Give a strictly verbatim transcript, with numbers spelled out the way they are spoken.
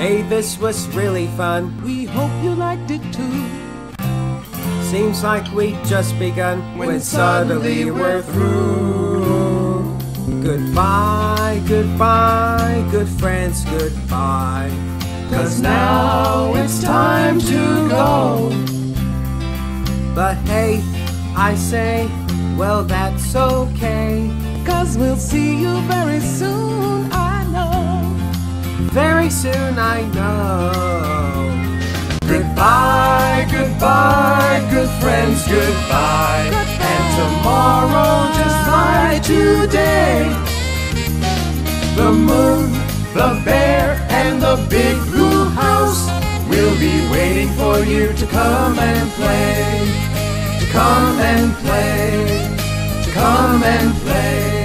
Hey, this was really fun. We hope you liked it too. Seems like we just begun when, when suddenly we're through. Goodbye, goodbye, good friends, goodbye. 'Cause now it's time to go. But hey, I say, well, that's okay. 'Cause we'll see you very soon, I know. Very soon, I know. Goodbye, goodbye, good friends, goodbye. Goodbye. And tomorrow, just like today, the moon, the bear, and the big blue house will be waiting for you to come and play. To come and play. To come and play.